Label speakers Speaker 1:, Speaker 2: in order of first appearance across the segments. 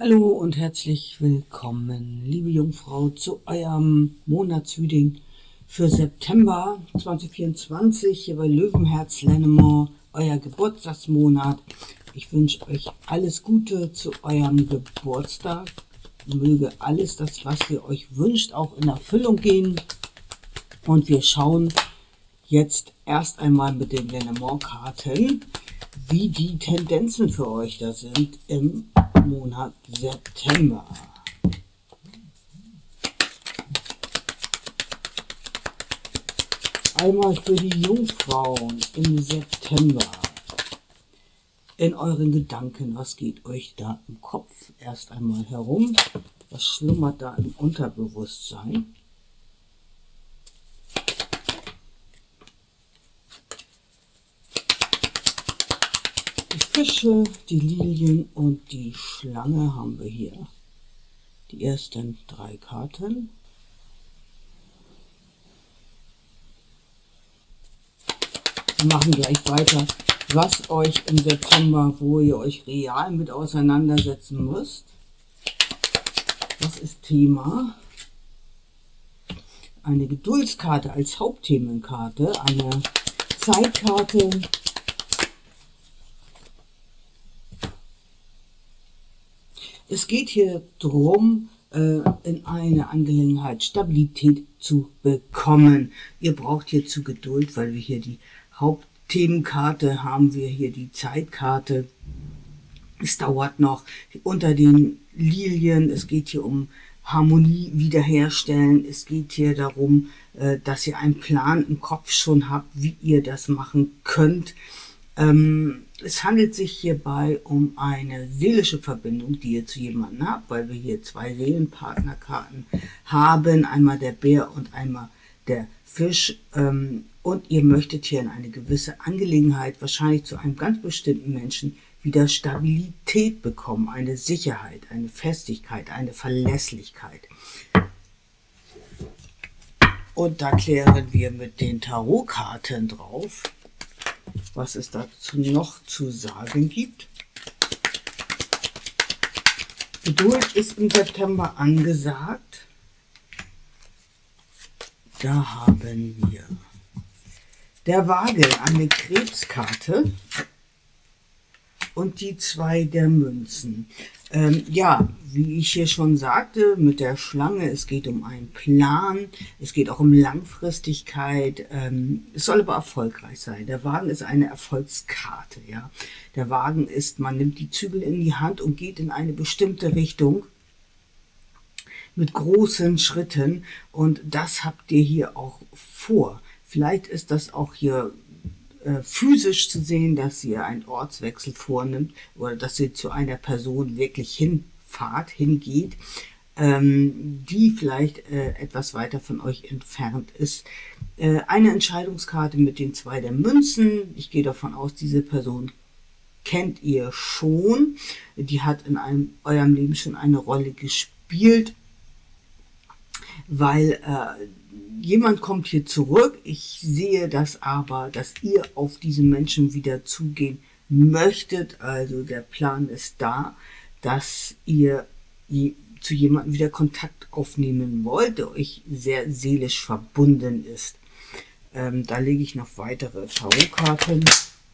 Speaker 1: Hallo und herzlich willkommen, liebe Jungfrau, zu eurem Monatsreading für September 2024 hier bei Löwenherz Lennemont, euer Geburtstagsmonat. Ich wünsche euch alles Gute zu eurem Geburtstag. Möge alles das, was ihr euch wünscht, auch in Erfüllung gehen. Und wir schauen jetzt erst einmal mit den Lennemont-Karten, wie die Tendenzen für euch da sind im Monat September. Einmal für die Jungfrauen im September. In euren Gedanken, was geht euch da im Kopf erst einmal herum? Was schlummert da im Unterbewusstsein? Fische, die Lilien und die Schlange haben wir hier. Die ersten 3 Karten. Wir machen gleich weiter, was euch im September, wo ihr euch real mit auseinandersetzen müsst. Das ist Thema. Eine Geduldskarte als Hauptthemenkarte, eine Zeitkarte. Es geht hier darum, in eine Angelegenheit Stabilität zu bekommen. Ihr braucht hierzu Geduld, weil wir hier die Hauptthemenkarte haben, wir hier die Zeitkarte. Es dauert noch unter den Lilien. Es geht hier um Harmonie wiederherstellen. Es geht hier darum, dass ihr einen Plan im Kopf schon habt, wie ihr das machen könnt. Es handelt sich hierbei um eine seelische Verbindung, die ihr zu jemandem habt, weil wir hier 2 Seelenpartnerkarten haben, einmal der Bär und einmal der Fisch. Und ihr möchtet hier in eine gewisse Angelegenheit, wahrscheinlich zu einem ganz bestimmten Menschen, wieder Stabilität bekommen, eine Sicherheit, eine Festigkeit, eine Verlässlichkeit. Und da klären wir mit den Tarotkarten drauf, was es dazu noch zu sagen gibt. Geduld ist im September angesagt. Da haben wir der Waage, eine Krebskarte, und die 2 der Münzen. Ja, wie ich hier schon sagte, mit der Schlange, es geht um einen Plan, es geht auch um Langfristigkeit, es soll aber erfolgreich sein. Der Wagen ist eine Erfolgskarte, ja. Der Wagen ist, man nimmt die Zügel in die Hand und geht in eine bestimmte Richtung mit großen Schritten, und das habt ihr hier auch vor. Vielleicht ist das auch hier physisch zu sehen, dass ihr einen Ortswechsel vornimmt oder dass ihr zu einer Person wirklich hingeht, die vielleicht etwas weiter von euch entfernt ist. Eine Entscheidungskarte mit den 2 der Münzen. Ich gehe davon aus, diese Person kennt ihr schon. Die hat in eurem Leben schon eine Rolle gespielt, weil jemand kommt hier zurück. Ich sehe das aber, dass ihr auf diese Menschen wieder zugehen möchtet. Also der Plan ist da, dass ihr zu jemandem wieder Kontakt aufnehmen wollt, der euch sehr seelisch verbunden ist. Da lege ich noch weitere Tarotkarten.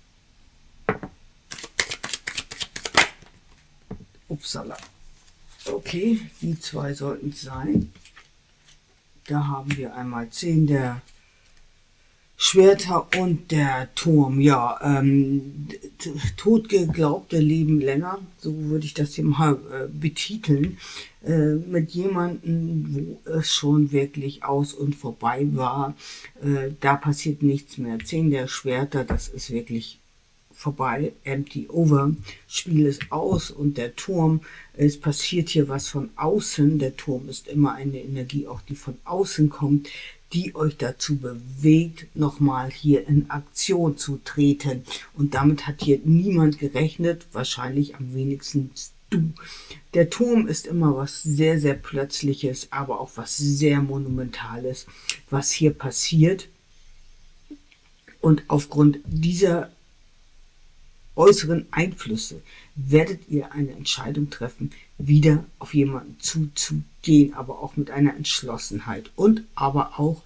Speaker 1: Upsala. Okay, die 2 sollten es sein. Da haben wir einmal 10 der Schwerter und der Turm. Ja, Totgeglaubte leben länger, so würde ich das hier mal betiteln. Mit jemandem, wo es schon wirklich aus und vorbei war, da passiert nichts mehr. 10 der Schwerter, das ist wirklich vorbei, empty over, Spiel ist aus, und der Turm, es passiert hier was von außen. Der Turm ist immer eine Energie, auch die von außen kommt, die euch dazu bewegt, nochmal hier in Aktion zu treten. Und damit hat hier niemand gerechnet, wahrscheinlich am wenigsten du. Der Turm ist immer was sehr, sehr Plötzliches, aber auch was sehr Monumentales, was hier passiert. Und aufgrund dieser äußeren Einflüsse werdet ihr eine Entscheidung treffen, wieder auf jemanden zuzugehen, aber auch mit einer Entschlossenheit und aber auch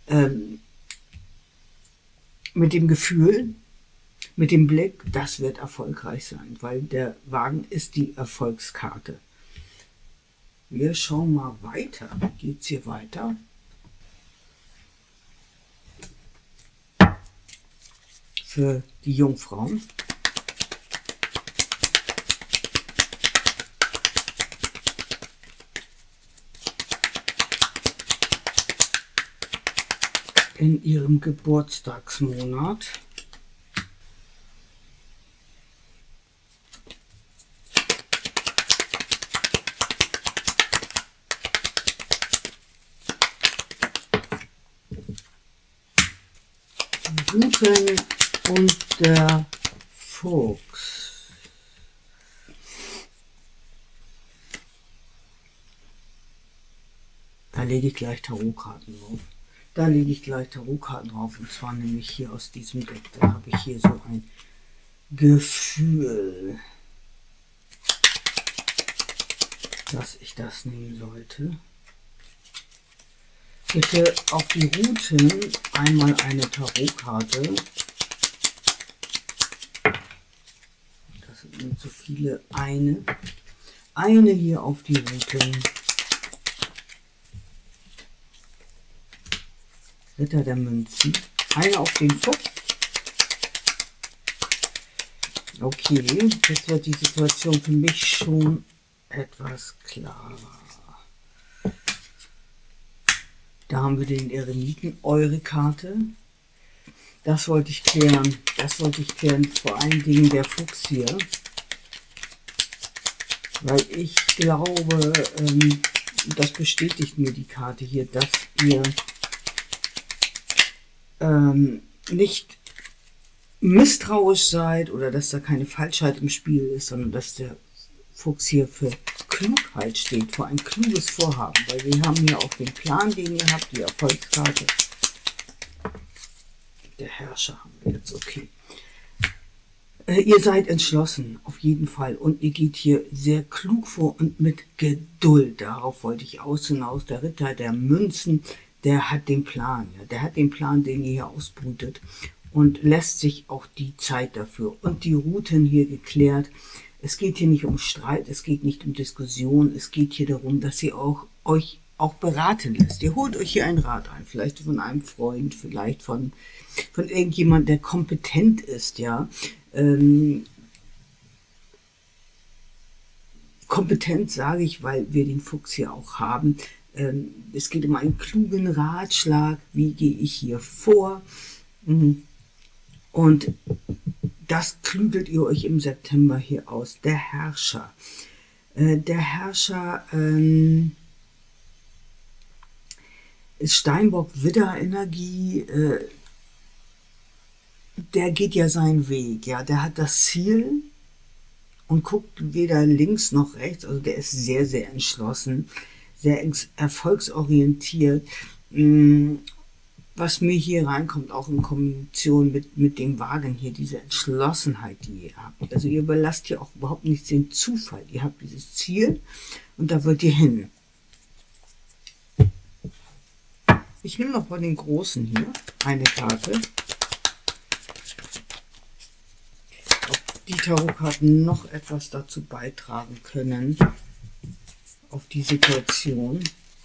Speaker 1: mit dem Gefühl, mit dem Blick, das wird erfolgreich sein, weil der Wagen ist die Erfolgskarte. Wir schauen mal weiter. Geht es hier weiter? Für die Jungfrauen. In ihrem Geburtstagsmonat. Ruten und der Fuchs. Da lege ich gleich Tarotkarten drauf. Und zwar nämlich hier aus diesem Deck. Da habe ich hier so ein Gefühl, dass ich das nehmen sollte. Bitte auf die Routen einmal eine Tarotkarte. Das sind nicht so viele. Eine hier auf die Routen. Ritter der Münzen. Eine auf den Fuchs. Okay, jetzt wird die Situation für mich schon etwas klarer. Da haben wir den Eremiten, eure Karte. Das wollte ich klären. Vor allen Dingen der Fuchs hier. Weil ich glaube, das bestätigt mir die Karte hier, dass ihr nicht misstrauisch seid oder dass da keine Falschheit im Spiel ist, sondern dass der Fuchs hier für Klugheit steht, für ein kluges Vorhaben, weil wir haben hier auch den Plan, den ihr habt, die Erfolgskarte. Der Herrscher haben wir jetzt, okay. Ihr seid entschlossen, auf jeden Fall, und ihr geht hier sehr klug vor und mit Geduld. Darauf wollte ich hinaus. Der Ritter der Münzen, der hat den Plan, ja, der hat den Plan, den ihr hier ausbrütet und lässt sich auch die Zeit dafür und die Routen hier geklärt. Es geht hier nicht um Streit, es geht nicht um Diskussion, es geht hier darum, dass ihr euch auch beraten lässt. Ihr holt euch hier einen Rat ein, vielleicht von einem Freund, vielleicht von irgendjemand, der kompetent ist, ja. Kompetent sage ich, weil wir den Fuchs hier auch haben. Es geht um einen klugen Ratschlag, wie gehe ich hier vor. Und das klügelt ihr euch im September hier aus. Der Herrscher. Der Herrscher ist Steinbock-Widder-Energie. Der geht ja seinen Weg. Ja, der hat das Ziel und guckt weder links noch rechts. Also der ist sehr, sehr entschlossen, sehr erfolgsorientiert. Was mir hier reinkommt, auch in Kombination mit dem Wagen hier, diese Entschlossenheit, die ihr habt. Also ihr überlasst hier auch überhaupt nicht den Zufall. Ihr habt dieses Ziel und da wollt ihr hin. Ich nehme noch von den Großen hier eine Karte. Ob die Tarotkarten noch etwas dazu beitragen können, auf die Situation.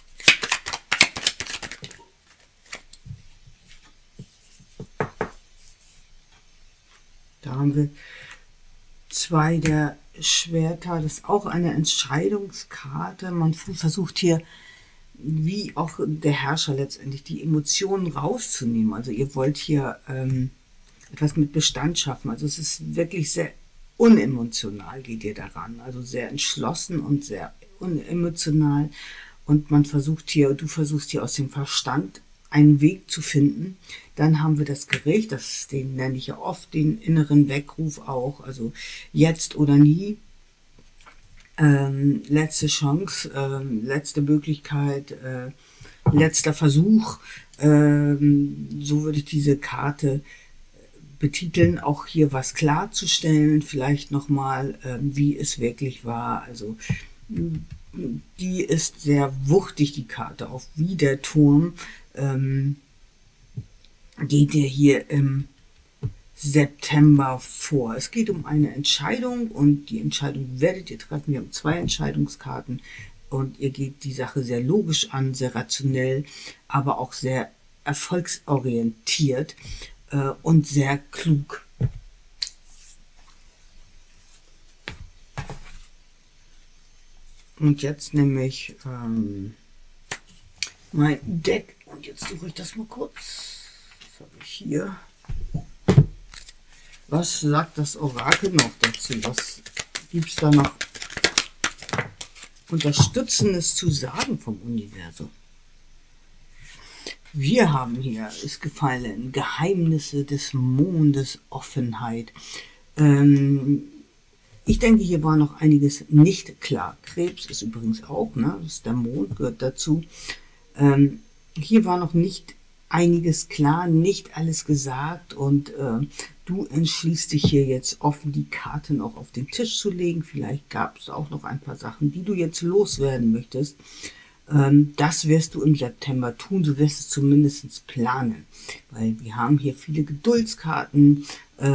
Speaker 1: Da haben wir 2 der Schwerter. Das ist auch eine Entscheidungskarte. Man versucht hier, wie auch der Herrscher letztendlich, die Emotionen rauszunehmen. Also ihr wollt hier etwas mit Bestand schaffen. Also es ist wirklich sehr unemotional, geht ihr daran. Also sehr entschlossen und sehr unemotional. Und man versucht hier, du versuchst hier aus dem Verstand einen Weg zu finden. Dann haben wir das Gericht, den nenne ich ja oft, den inneren Weckruf auch, also jetzt oder nie. Letzte Chance, letzte Möglichkeit, letzter Versuch. So würde ich diese Karte betiteln, auch hier was klarzustellen, vielleicht nochmal, wie es wirklich war. Also die ist sehr wuchtig, die Karte, auch wie der Turm. Geht ihr hier im September vor. Es geht um eine Entscheidung und die Entscheidung werdet ihr treffen. Wir haben 2 Entscheidungskarten und ihr geht die Sache sehr logisch an, sehr rationell, aber auch sehr erfolgsorientiert und sehr klug. Und jetzt nehme ich mein Deck und jetzt suche ich das mal kurz. Was habe ich hier? Was sagt das Orakel noch dazu? Was gibt es da noch Unterstützendes zu sagen vom Universum? Wir haben hier, ist gefallen, Geheimnisse des Mondes, Offenheit. Ich denke, hier war noch einiges nicht klar. Krebs ist übrigens auch, ne? Das ist der Mond, gehört dazu. Hier war noch nicht einiges klar, nicht alles gesagt und du entschließt dich hier jetzt offen, die Karten auch auf den Tisch zu legen. Vielleicht gab es auch noch ein paar Sachen, die du jetzt loswerden möchtest. Das wirst du im September tun, du wirst es zumindest planen, weil wir haben hier viele Geduldskarten.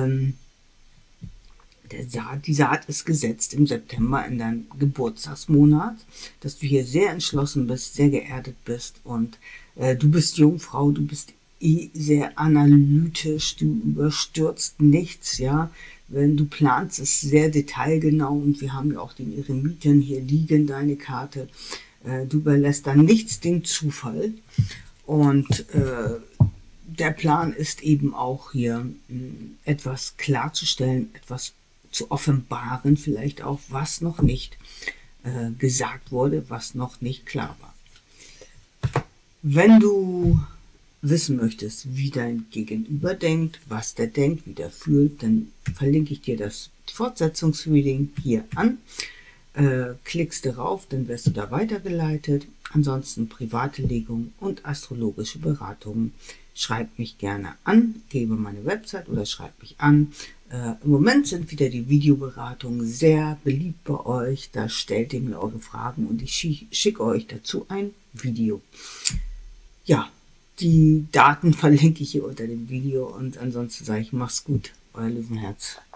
Speaker 1: Die Saat ist gesetzt im September in deinem Geburtstagsmonat, dass du hier sehr entschlossen bist, sehr geerdet bist und du bist Jungfrau, du bist sehr analytisch, du überstürzt nichts, ja. Wenn du planst, ist sehr detailgenau und wir haben ja auch den Eremiten hier liegen, deine Karte. Du überlässt dann nichts dem Zufall und der Plan ist eben auch hier etwas klarzustellen, etwas zu offenbaren, vielleicht auch, was noch nicht gesagt wurde, was noch nicht klar war. Wenn du wissen möchtest, wie dein Gegenüber denkt, was der denkt, wie der fühlt, dann verlinke ich dir das Fortsetzungsreading hier an. Klickst darauf, dann wirst du da weitergeleitet. Ansonsten private Legung und astrologische Beratungen. Schreib mich gerne an, gebe meine Website oder schreib mich an. Im Moment sind wieder die Videoberatungen sehr beliebt bei euch. Da stellt ihr mir eure Fragen und ich schicke euch dazu ein Video. Ja, die Daten verlinke ich hier unter dem Video und ansonsten sage ich, mach's gut, euer Löwenherz.